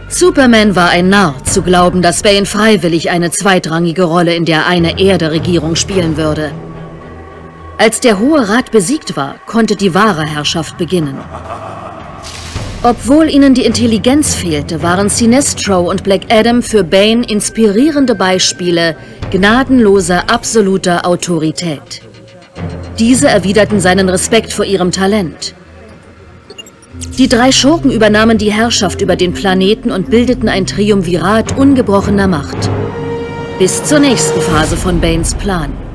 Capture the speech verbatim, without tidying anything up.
Superman war ein Narr, zu glauben, dass Bane freiwillig eine zweitrangige Rolle in der Eine-Erde-Regierung spielen würde. Als der Hohe Rat besiegt war, konnte die wahre Herrschaft beginnen. Obwohl ihnen die Intelligenz fehlte, waren Sinestro und Black Adam für Bane inspirierende Beispiele gnadenloser, absoluter Autorität. Diese erwiderten seinen Respekt vor ihrem Talent. Die drei Schurken übernahmen die Herrschaft über den Planeten und bildeten ein Triumvirat ungebrochener Macht. Bis zur nächsten Phase von Banes Plan.